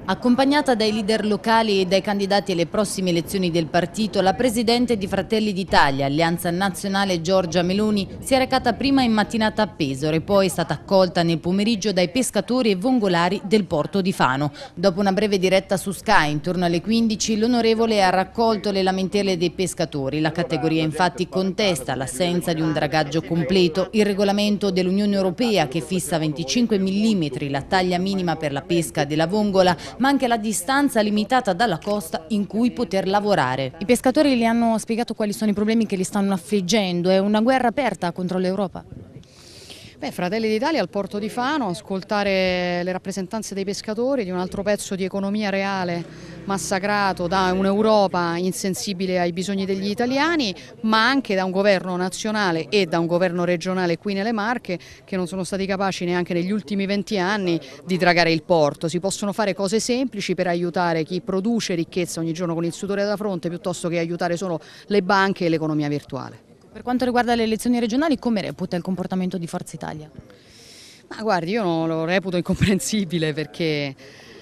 Accompagnata dai leader locali e dai candidati alle prossime elezioni del partito, la presidente di Fratelli d'Italia, Alleanza Nazionale Giorgia Meloni, si è recata prima in mattinata a Pesaro e poi è stata accolta nel pomeriggio dai pescatori e vongolari del porto di Fano. Dopo una breve diretta su Sky, intorno alle 15, l'onorevole ha raccolto le lamentele dei pescatori. La categoria infatti contesta l'assenza di un dragaggio completo, il regolamento dell'Unione Europea che fissa 25 mm la taglia minima per la pesca della vongola, ma anche la distanza limitata dalla costa in cui poter lavorare. I pescatori le hanno spiegato quali sono i problemi che li stanno affliggendo. È una guerra aperta contro l'Europa? Fratelli d'Italia al porto di Fano, ascoltare le rappresentanze dei pescatori di un altro pezzo di economia reale massacrato da un'Europa insensibile ai bisogni degli italiani, ma anche da un governo nazionale e da un governo regionale qui nelle Marche che non sono stati capaci neanche negli ultimi 20 anni di dragare il porto. Si possono fare cose semplici per aiutare chi produce ricchezza ogni giorno con il sudore da fronte piuttosto che aiutare solo le banche e l'economia virtuale. Per quanto riguarda le elezioni regionali, come reputa il comportamento di Forza Italia? Ma guardi, io lo reputo incomprensibile perché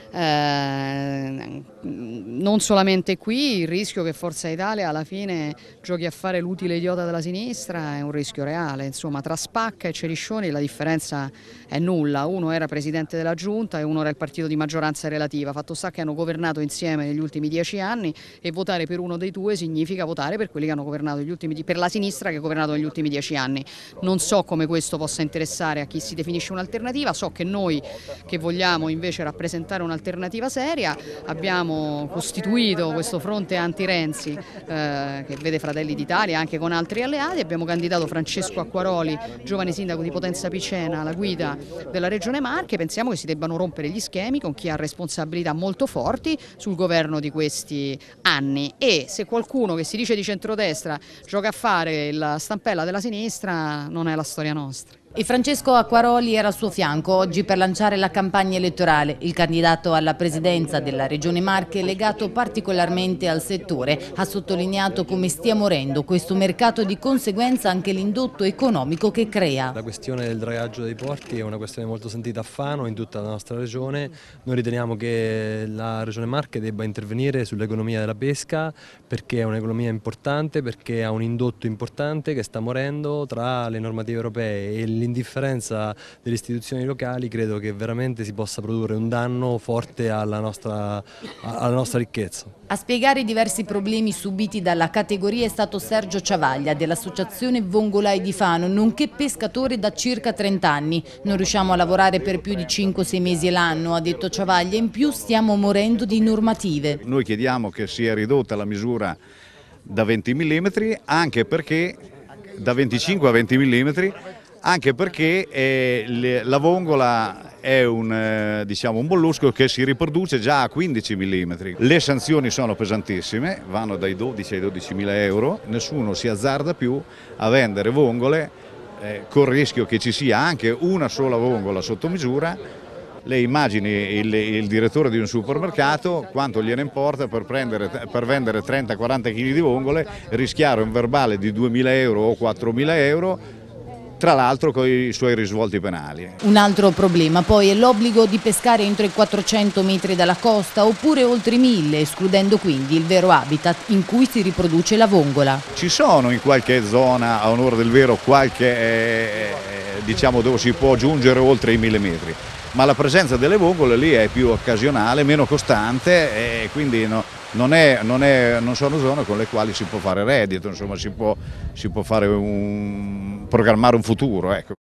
non solamente qui il rischio che Forza Italia alla fine giochi a fare l'utile idiota della sinistra è un rischio reale, insomma tra Spacca e Ceriscioni la differenza è nulla, uno era presidente della giunta e uno era il partito di maggioranza relativa, fatto sta che hanno governato insieme negli ultimi 10 anni e votare per uno dei due significa votare per quelli che hanno governato per la sinistra che ha governato negli ultimi 10 anni. Non so come questo possa interessare a chi si definisce un'alternativa, so che noi che vogliamo invece rappresentare un'alternativa seria abbiamo costituito questo fronte anti-Renzi che vede Fratelli d'Italia anche con altri alleati, abbiamo candidato Francesco Acquaroli, giovane sindaco di Potenza Picena, alla guida della Regione Marche. Pensiamo che si debbano rompere gli schemi con chi ha responsabilità molto forti sul governo di questi anni e se qualcuno che si dice di centrodestra gioca a fare la stampella della sinistra non è la storia nostra. E Francesco Acquaroli era al suo fianco oggi per lanciare la campagna elettorale. Il candidato alla presidenza della Regione Marche, legato particolarmente al settore, ha sottolineato come stia morendo questo mercato e di conseguenza anche l'indotto economico che crea. La questione del dragaggio dei porti è una questione molto sentita a Fano in tutta la nostra regione. Noi riteniamo che la Regione Marche debba intervenire sull'economia della pesca perché è un'economia importante, perché ha un indotto importante che sta morendo tra le normative europee e l'indifferenza delle istituzioni locali. Credo che veramente si possa produrre un danno forte alla nostra ricchezza. A spiegare i diversi problemi subiti dalla categoria è stato Sergio Ciavaglia dell'Associazione Vongolai di Fano, nonché pescatore da circa 30 anni. Non riusciamo a lavorare per più di 5-6 mesi l'anno, ha detto Ciavaglia, in più stiamo morendo di normative. Noi chiediamo che sia ridotta la misura da 20 mm, anche perché da 25 a 20 mm, anche perché la vongola è un mollusco che si riproduce già a 15 mm. Le sanzioni sono pesantissime, vanno dai 12 ai 12.000 euro, nessuno si azzarda più a vendere vongole col rischio che ci sia anche una sola vongola sotto misura. Lei immagini il direttore di un supermercato quanto gliene importa per vendere 30-40 kg di vongole, rischiare un verbale di 2.000 euro o 4.000 euro, tra l'altro con i suoi risvolti penali. Un altro problema poi è l'obbligo di pescare entro i 400 metri dalla costa oppure oltre i 1000, escludendo quindi il vero habitat in cui si riproduce la vongola. Ci sono in qualche zona, a onore del vero, dove si può giungere oltre i 1000 metri, ma la presenza delle vongole lì è più occasionale, meno costante e quindi non sono zone con le quali si può fare reddito, insomma si può programmare un futuro. Ecco.